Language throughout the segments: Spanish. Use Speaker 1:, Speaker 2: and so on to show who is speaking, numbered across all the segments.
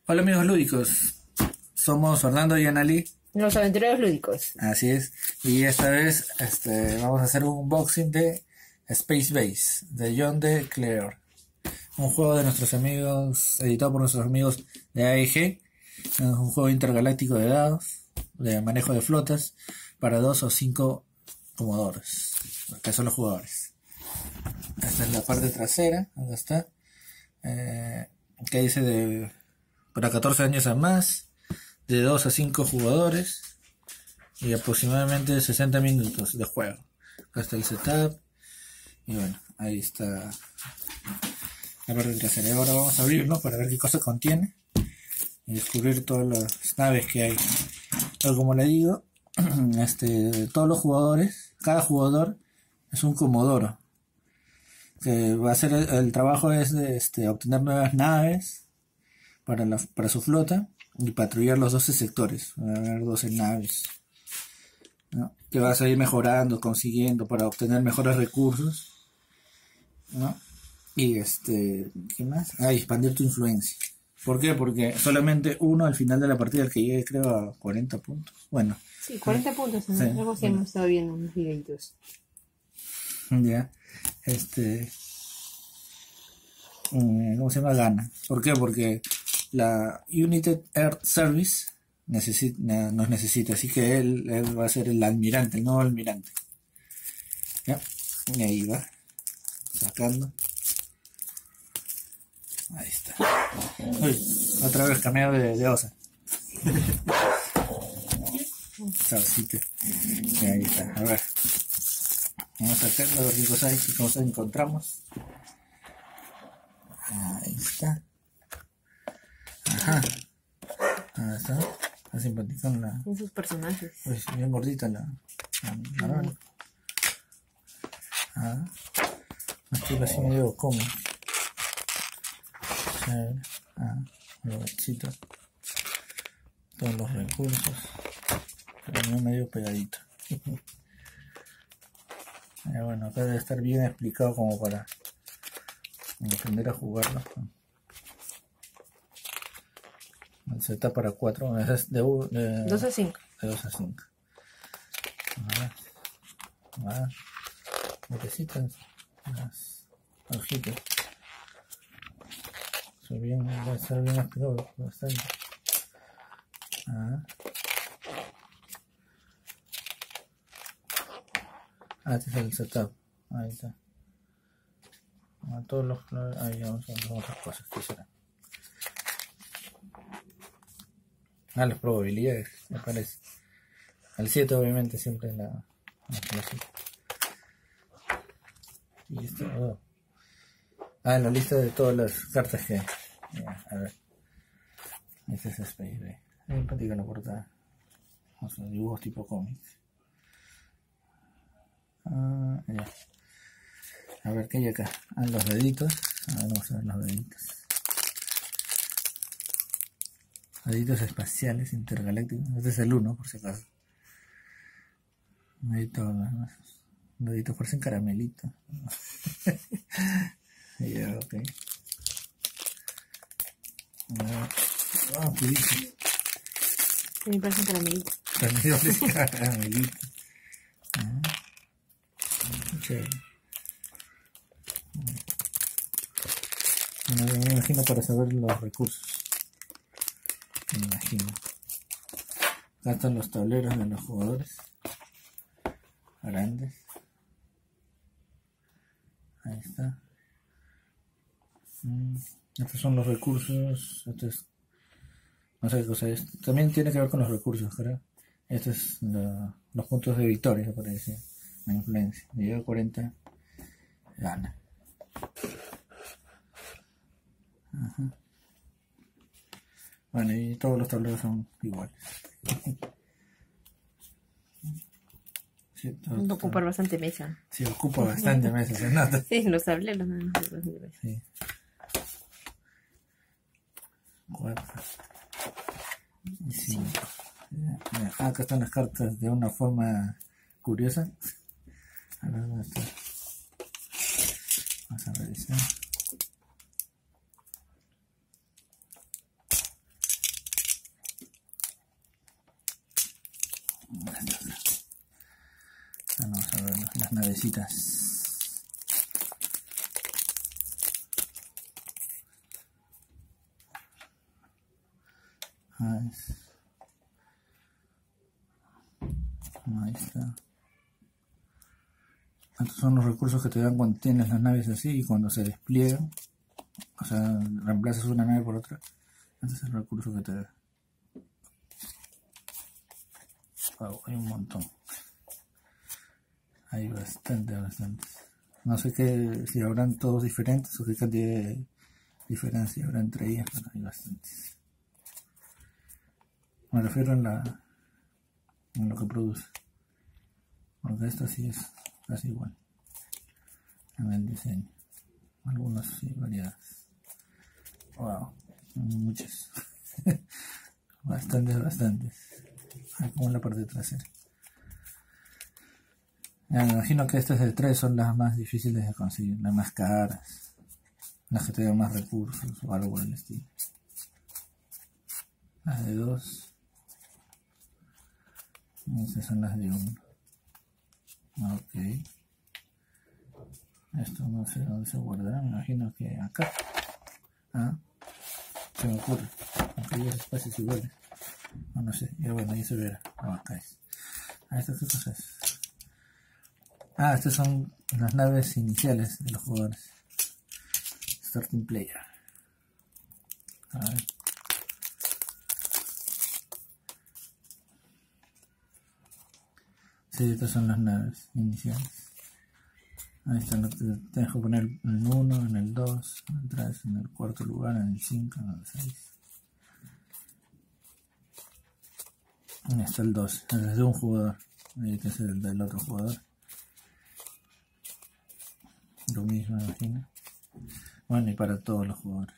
Speaker 1: Hola amigos lúdicos, somos Fernando y Anali.
Speaker 2: Los aventureros lúdicos.
Speaker 1: Así es, y esta vez vamos a hacer un unboxing de Space Base, de John D. Clare. Un juego de nuestros amigos, editado por nuestros amigos de AEG. Es un juego intergaláctico de dados, de manejo de flotas, para 2 o 5 comodores, que son los jugadores. Esta es la parte trasera, acá está. Que dice para 14 años a más, de 2 a 5 jugadores y aproximadamente 60 minutos de juego. Acá está el setup y bueno, ahí está la parte trasera. Ahora vamos a abrirlo para ver qué cosa contiene y descubrir todas las naves que hay. Pero como le digo, todos los jugadores, cada jugador es un comodoro que va a hacer el trabajo es de obtener nuevas naves para su flota y patrullar los 12 sectores. Va a haber 12 naves, ¿no? Que vas a ir mejorando, consiguiendo para obtener mejores recursos, ¿no? Y ¿qué más? Expandir tu influencia. ¿Por qué? Porque solamente uno al final de la partida, el que llegue creo a 40 puntos. Bueno.
Speaker 2: Sí, 40 puntos, ¿no? Sí, algo así hemos estado viendo unos videitos.
Speaker 1: Ya. ¿Cómo se llama? Gana. ¿Por qué? Porque la United Air Service nos necesita, así que él va a ser el almirante, el nuevo almirante. ¿Ya? Y ahí va, sacando. Ahí está. Uy, otra vez cameo de Osa. Salsita. Y ahí está, a ver. Vamos sacando a ver qué cosa hay, qué cosa encontramos. Ahí está. Ajá. Ahí está. Está simpática
Speaker 2: en sus personajes.
Speaker 1: Pues bien gordita la mano. Ah. Estilo así medio cómodo. Los bachitos. Todos los recursos. Pero no medio pegadito. Bueno, acá debe estar bien explicado como para aprender a jugarlo. El setup para 4, es de
Speaker 2: 2 a 5.
Speaker 1: De 2 a 5. Necesitan las hojitas. Va a estar bien explicado bastante. Este es el setup. Ahí está. Todos los flores. Ahí vamos a ver otras cosas. ¿Qué será? Las probabilidades, me parece. Al 7 obviamente siempre la clásica. Y esto, la lista de todas las cartas que hay. A ver. Este es Space Bay. Es simpática la portada. Vamos a dibujos tipo cómics. Ya. A ver qué hay acá. Los deditos. Vamos a ver los deditos. Deditos espaciales intergalácticos. Este es el 1 por si acaso. Deditos parecen caramelitos. Ya, ok. ¿Qué dice?
Speaker 2: A mí me parecen caramelitos.
Speaker 1: Caramelitos. Chévere. Me imagino para saber los recursos. Me imagino. Acá están los tableros de los jugadores. Grandes. Ahí está. Estos son los recursos. No sé qué cosa es. También tiene que ver con los recursos, creo. Estos es los puntos de victoria, se puede decir. La influencia. Si llega a 40, gana. Ajá. Bueno, y todos los tableros son iguales. Sí,
Speaker 2: va a ocupar bastante mesa.
Speaker 1: Sí, ocupa bastante mesa, se nota.
Speaker 2: Sí, los tableros no.
Speaker 1: Sí. 4 y 5. Acá están las cartas de una forma curiosa. A ver dónde está. Vamos a revisar. navecitas. Ahí está. Estos son los recursos que te dan cuando tienes las naves así y cuando se despliegan. O sea, reemplazas una nave por otra. Este es el recurso que te da. Wow, hay un montón. Hay bastantes. No sé si habrán todos diferentes o qué cantidad de diferencia habrá entre ellas, pero hay bastantes. Me refiero en lo que produce. Porque esto sí es casi igual. En el diseño. Algunos sí, variadas. Wow, muchas. bastantes. Hay como en la parte trasera. Ya, me imagino que estas de 3 son las más difíciles de conseguir, las más caras, las que te dan más recursos o algo por el estilo. Las de 2. Estas son las de 1. Ok. Esto no sé dónde se guardará, me imagino que acá. Se me ocurre. Aunque hay espacios iguales. No sé, ya bueno, ahí se verá. Acá es. ¿Esto qué cosa es? Estas son las naves iniciales de los jugadores. Starting Player. A ver. Sí, estas son las naves iniciales. Ahí están, tienes que poner en el 1, en el 2, en el 3, en el 4 lugar, en el 5, en el 6. Ahí está el 2, es de un jugador. Ahí que es el del otro jugador. Lo mismo, me imagino. Bueno, y para todos los jugadores.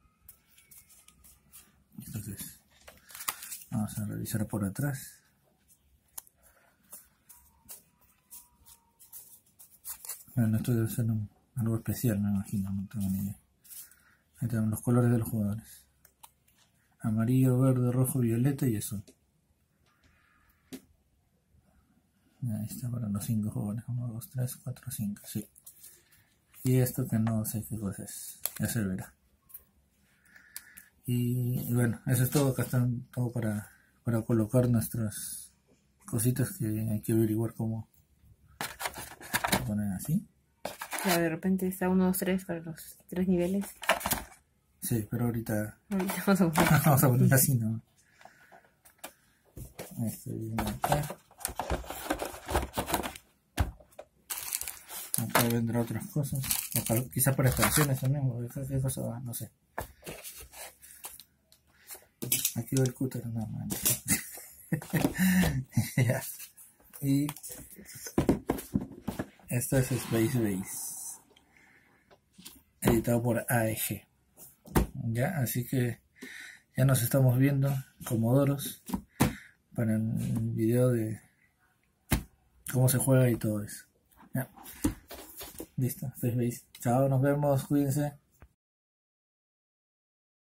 Speaker 1: Entonces, vamos a revisar por atrás. Bueno, esto debe ser algo especial, me imagino, no tengo ni idea. Ahí tenemos los colores de los jugadores. Amarillo, verde, rojo, violeta y azul. Ahí está para los 5 jugadores. 1, 2, 3, 4, 5, sí. Y esto que no sé qué cosa es, ya se verá. Y bueno, eso es todo. Acá están todo para colocar nuestras cositas que hay que averiguar cómo poner así.
Speaker 2: Ya de repente está 1, 2, 3 para los 3 niveles.
Speaker 1: Sí, pero ahorita
Speaker 2: vamos a poner
Speaker 1: vamos a poner así, ¿no? Estoy viendo acá. Acá vendrá otras cosas. Quizás para expansiones también, o qué cosa va, no sé. Aquí va el cúter, no, man. Ya. Y esto es Space Base, editado por AEG. Ya, así que ya nos estamos viendo, Comodoros, para el video de cómo se juega y todo eso. Ya. Listo, Space Base. Chao, nos vemos, cuídense.